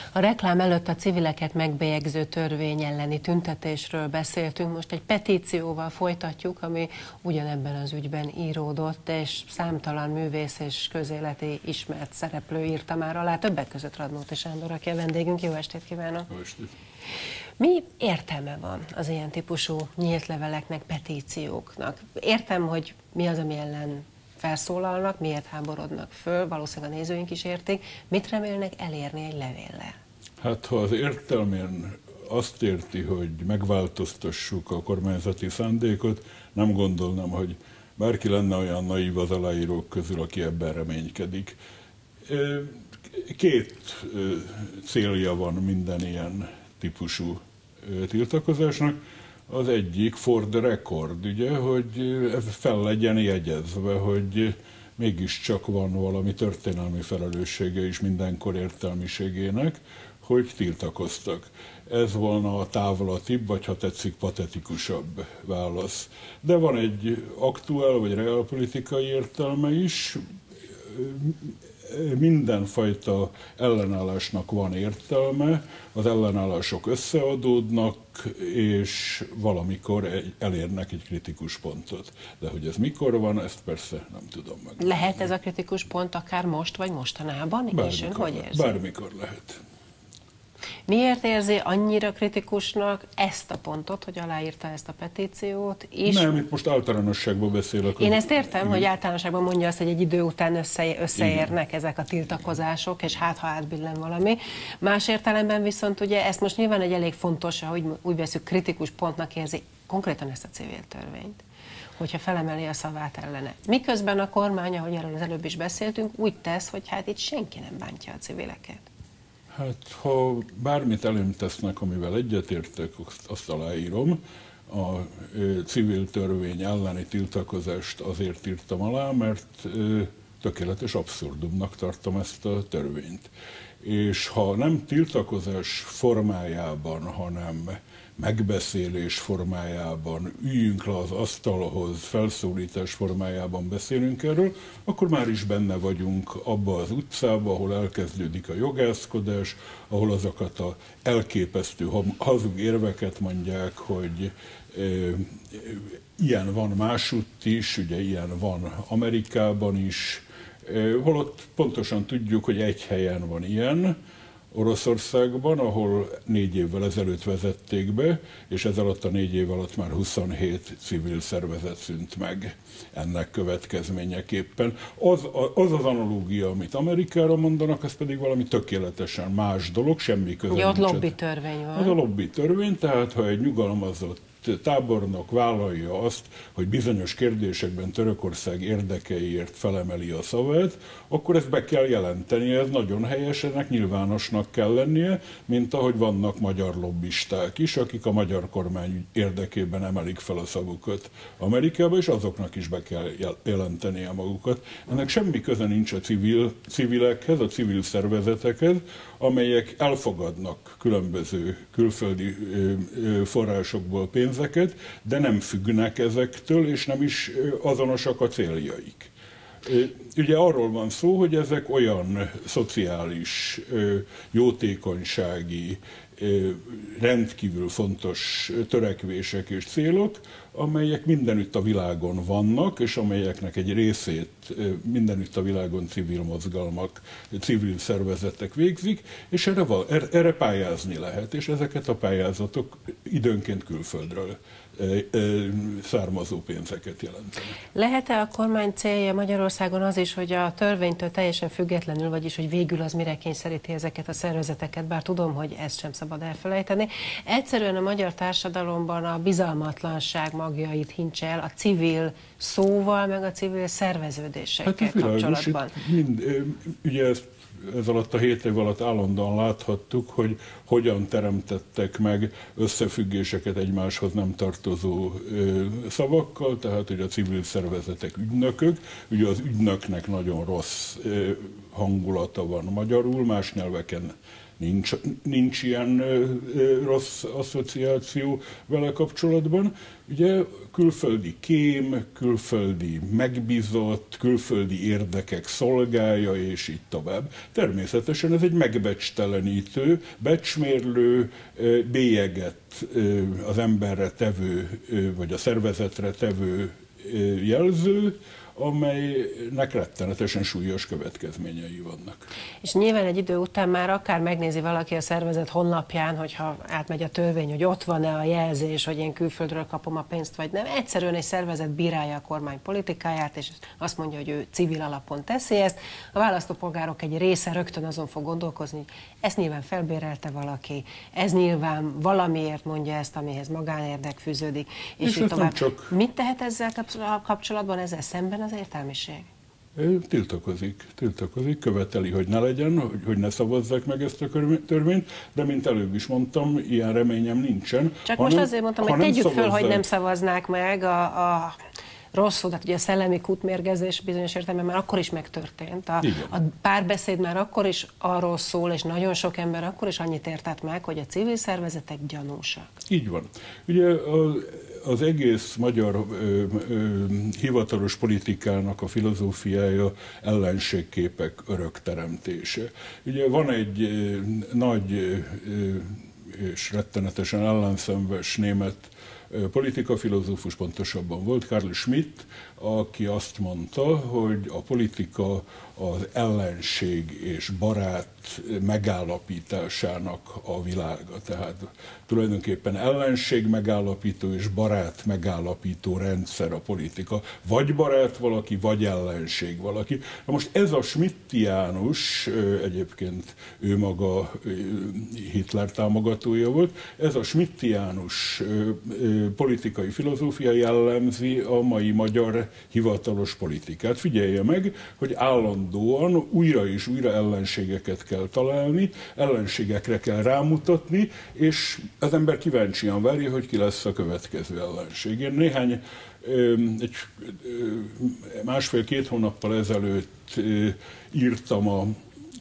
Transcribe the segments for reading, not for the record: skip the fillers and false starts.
A reklám előtt a civileket megbélyegző törvény elleni tüntetésről beszéltünk, most egy petícióval folytatjuk, ami ugyanebben az ügyben íródott, és számtalan művész és közéleti ismert szereplő írta már alá, többek között Radnóti Sándor, aki a vendégünk. Jó estét kívánok! Jó estét! Mi értelme van az ilyen típusú nyílt leveleknek, petícióknak? Értem, hogy mi az, ami ellen felszólalnak, miért háborodnak föl, valószínűleg a nézőink is értik. Mit remélnek elérni egy levéllel? Hát ha az értelmén azt érti, hogy megváltoztassuk a kormányzati szándékot, nem gondolnám, hogy bárki lenne olyan naív az aláírók közül, aki ebben reménykedik. Két célja van minden ilyen típusú tiltakozásnak. Az egyik for the record, ugye, hogy fel legyen jegyezve, hogy mégiscsak van valami történelmi felelőssége is mindenkor értelmiségének, hogy tiltakoztak. Ez volna a távlatibb, vagy ha tetszik, patetikusabb válasz. De van egy aktuál vagy reálpolitikai értelme is. Mindenfajta ellenállásnak van értelme, az ellenállások összeadódnak, és valamikor elérnek egy kritikus pontot. De hogy ez mikor van, ezt persze nem tudom meg. Lehet ez a kritikus pont akár most, vagy mostanában? És ön hogy érzi? Bármikor lehet. Miért érzi annyira kritikusnak ezt a pontot, hogy aláírta ezt a petíciót is? Nem, itt most általánosságban beszélek. Én ezt értem, hogy általánosságban mondja azt, hogy egy idő után összeérnek ezek a tiltakozások, és hát ha átbillen valami. Más értelemben viszont ugye ezt most nyilván egy elég fontos, hogy úgy veszük, kritikus pontnak érzi konkrétan ezt a civil törvényt, hogyha felemeli a szavát ellene. Miközben a kormány, ahogy erről az előbb is beszéltünk, úgy tesz, hogy hát itt senki nem bántja a civileket. Hát, ha bármit elém tesznek, amivel egyetértek, azt aláírom. A civil törvény elleni tiltakozást azért írtam alá, mert tökéletes abszurdumnak tartom ezt a törvényt. És ha nem tiltakozás formájában, hanem megbeszélés formájában, üljünk le az asztalhoz, felszólítás formájában beszélünk erről, akkor már is benne vagyunk abba az utcába, ahol elkezdődik a jogászkodás, ahol azokat az elképesztő hazug érveket mondják, hogy ilyen van másutt is, ugye ilyen van Amerikában is, holott pontosan tudjuk, hogy egy helyen van ilyen, Oroszországban, ahol 4 évvel ezelőtt vezették be, és ez alatt a 4 év alatt már 27 civil szervezet szűnt meg ennek következményeképpen. Az analógia, amit Amerikára mondanak, ez pedig valami tökéletesen más dolog, semmi köze nincs. Ott lobby törvény van. Az a lobby törvény, tehát ha egy nyugalmazott tábornok vállalja azt, hogy bizonyos kérdésekben Törökország érdekeiért felemeli a szavát, akkor ezt be kell jelenteni, ez nagyon helyes, ennek nyilvánosnak kell lennie, mint ahogy vannak magyar lobbisták is, akik a magyar kormány érdekében emelik fel a szavukat Amerikába, és azoknak is be kell jelentenie magukat. Ennek semmi köze nincs a civilekhez, a civil szervezetekhez, amelyek elfogadnak különböző külföldi forrásokból pénzeket, de nem függnek ezektől, és nem is azonosak a céljaik. Ugye arról van szó, hogy ezek olyan szociális, jótékonysági, rendkívül fontos törekvések és célok, amelyek mindenütt a világon vannak, és amelyeknek egy részét mindenütt a világon civil mozgalmak, civil szervezetek végzik, és erre pályázni lehet, és ezeket a pályázatok időnként külföldről származó pénzeket jelentenek. Lehet-e a kormány célja Magyarországon az is, hogy a törvénytől teljesen függetlenül, vagyis hogy végül az mire kényszeríti ezeket a szervezeteket, bár tudom, hogy ezt sem szabad elfelejteni, egyszerűen a magyar társadalomban a bizalmatlanság magjait hintse el a civil szóval, meg a civil szerveződésekkel kapcsolatban? Ugye ez alatt a 7 év alatt állandóan láthattuk, hogy hogyan teremtettek meg összefüggéseket egymáshoz nem tartozó szavakkal, tehát hogy a civil szervezetek ügynökök, ugye az ügynöknek nagyon rossz hangulata van magyarul, más nyelveken nincs ilyen rossz asszociáció vele kapcsolatban. Ugye külföldi kém, külföldi megbízott, külföldi érdekek szolgálja, és így tovább. Természetesen ez egy megbecstelenítő, becsmérlő, bélyeget az emberre tevő, vagy a szervezetre tevő jelző, amelynek rettenetesen súlyos következményei vannak. És nyilván egy idő után már akár megnézi valaki a szervezet honlapján, hogyha átmegy a törvény, hogy ott van-e a jelzés, hogy én külföldről kapom a pénzt, vagy nem. Egyszerűen egy szervezet bírálja a kormány politikáját, és azt mondja, hogy ő civil alapon teszi ezt. A választópolgárok egy része rögtön azon fog gondolkozni, hogy ezt nyilván felbérelte valaki, ez nyilván valamiért mondja ezt, amihez magánérdek fűződik, és így tovább. Mit tehet ezzel kapcsolatban, ezzel szemben az értelmiség? Tiltakozik, követeli, hogy ne legyen, hogy ne szavazzák meg ezt a törvényt, de mint előbb is mondtam, ilyen reményem nincsen. Csak most azért mondtam, hogy tegyük föl, hogy nem szavaznák meg a rosszul, tehát ugye a szellemi kútmérgezés bizonyos értelemben már akkor is megtörtént. A párbeszéd már akkor is arról szól, és nagyon sok ember akkor is annyit értett meg, hogy a civil szervezetek gyanúsak. Így van. Ugye az egész magyar hivatalos politikának a filozófiája ellenségképek örökteremtése. Ugye van egy nagy és rettenetesen ellenszenves német politikafilozófus, pontosabban volt Carl Schmitt, aki azt mondta, hogy a politika az ellenség és barát megállapításának a világa. Tehát tulajdonképpen ellenség megállapító és barát megállapító rendszer a politika. Vagy barát valaki, vagy ellenség valaki. Na most ez a schmittiánus, egyébként ő maga Hitler támogatója volt, ez a schmittiánus politikai filozófia jellemzi a mai magyar hivatalos politikát. Figyelje meg, hogy állandóan újra és újra ellenségeket kell találni, ellenségekre kell rámutatni, és az ember kíváncsian várja, hogy ki lesz a következő ellenség. Én másfél-két hónappal ezelőtt írtam a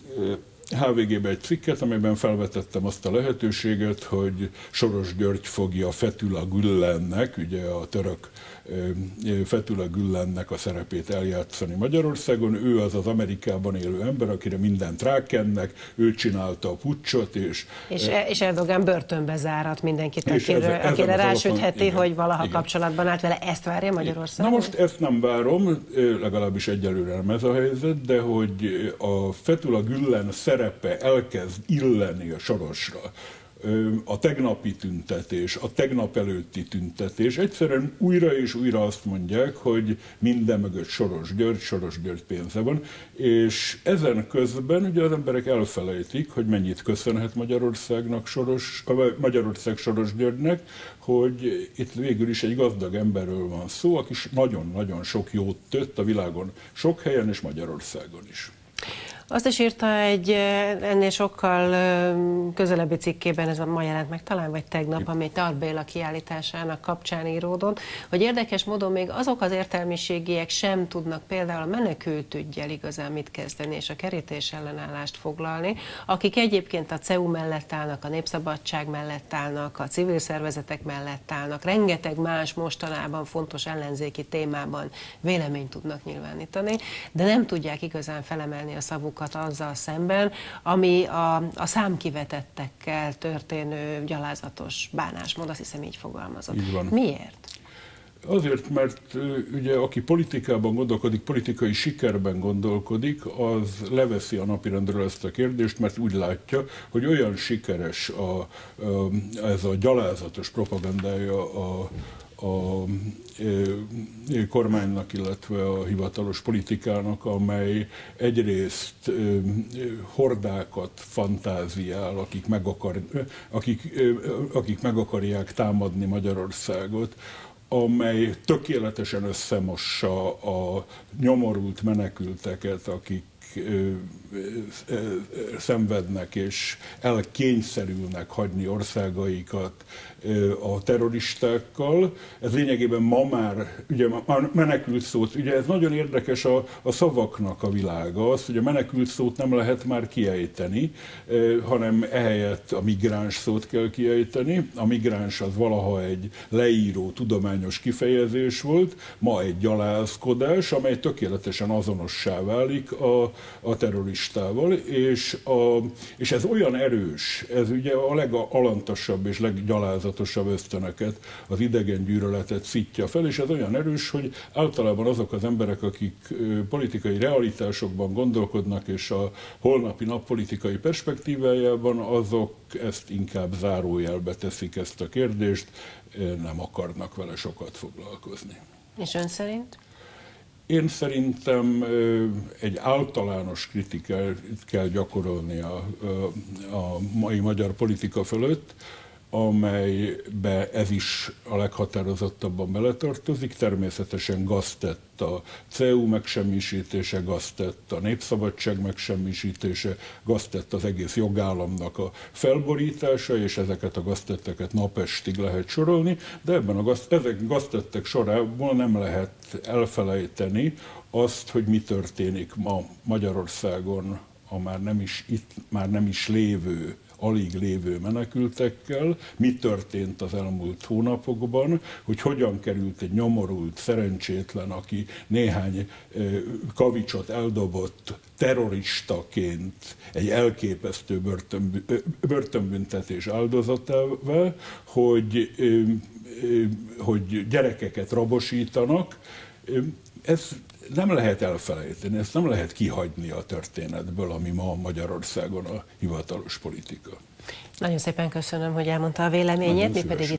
HVG-be egy cikket, amelyben felvetettem azt a lehetőséget, hogy Soros György fogja Fethullah Gülennek, ugye a török Fethullah Gülennek a szerepét eljátszani Magyarországon. Ő az az Amerikában élő ember, akire mindent rákennek, ő csinálta a puccsot, és Erdogan börtönbe zárat mindenkit, akire rásütheti, hogy valaha kapcsolatban állt vele. Ezt várja Magyarországon? Na most ezt nem várom, legalábbis egyelőre nem ez a helyzet, de hogy a Fethullah Gülen szerepe elkezd illeni a Sorosra, a tegnapi tüntetés, a tegnap előtti tüntetés, egyszerűen újra és újra azt mondják, hogy minden mögött Soros György pénze van, és ezen közben ugye az emberek elfelejtik, hogy mennyit köszönhet Magyarország Soros Györgynek, hogy itt végül is egy gazdag emberről van szó, aki nagyon-nagyon sok jót tett a világon, sok helyen és Magyarországon is. Azt is írta egy ennél sokkal közelebbi cikkében, ez ma jelent meg talán, vagy tegnap, ami Tar Béla kiállításának kapcsán íródott, hogy érdekes módon még azok az értelmiségiek sem tudnak például a menekültüggyel igazán mit kezdeni, és a kerítés ellenállást foglalni, akik egyébként a CEU mellett állnak, a Népszabadság mellett állnak, a civil szervezetek mellett állnak, rengeteg más mostanában fontos ellenzéki témában véleményt tudnak nyilvánítani, de nem tudják igazán felemelni a szavukat azzal szemben, ami a számkivetettekkel történő gyalázatos bánásmód, azt hiszem így fogalmazott. Így miért? Azért, mert ugye aki politikában gondolkodik, politikai sikerben gondolkodik, az leveszi a napirendről ezt a kérdést, mert úgy látja, hogy olyan sikeres ez a gyalázatos propagandája a kormánynak, illetve a hivatalos politikának, amely egyrészt hordákat fantáziál, akik meg akarják támadni Magyarországot, amely tökéletesen összemossa a nyomorult menekülteket, akik szenvednek és elkényszerülnek hagyni országaikat a terroristákkal. Ez lényegében ma már, ugye már menekült szót, ugye ez nagyon érdekes a szavaknak a világa, az, hogy a menekült szót nem lehet már kiejteni, hanem ehelyett a migráns szót kell kiejteni. A migráns az valaha egy leíró, tudományos kifejezés volt, ma egy gyalázkodás, amely tökéletesen azonossá válik a terroristával, és ez olyan erős, ez ugye a legalantasabb és leggyalázatosabb ösztönöket, az idegen gyűlöletet szítja fel, és ez olyan erős, hogy általában azok az emberek, akik politikai realitásokban gondolkodnak, és a holnapi nap politikai perspektívájában, azok ezt inkább zárójelbe teszik, ezt a kérdést, nem akarnak vele sokat foglalkozni. És ön szerint? Én szerintem egy általános kritikát kell gyakorolni a mai magyar politika fölött, amelybe ez is a leghatározottabban beletartozik. Természetesen gaztett a CEU megsemmisítése, gaztett a népszabadság megsemmisítése, gaztett az egész jogállamnak a felborítása, és ezeket a gaztetteket napestig lehet sorolni, de ebben ezek gaztettek sorából nem lehet elfelejteni azt, hogy mi történik ma Magyarországon a már nem is lévő, alig lévő menekültekkel, mi történt az elmúlt hónapokban, hogy hogyan került egy nyomorult, szerencsétlen, aki néhány kavicsot eldobott terroristaként egy elképesztő börtönbüntetés áldozatává, hogy gyerekeket rabosítanak. Ez nem lehet elfelejteni, ezt nem lehet kihagyni a történetből, ami ma Magyarországon a hivatalos politika. Nagyon szépen köszönöm, hogy elmondta a véleményét, mi pedig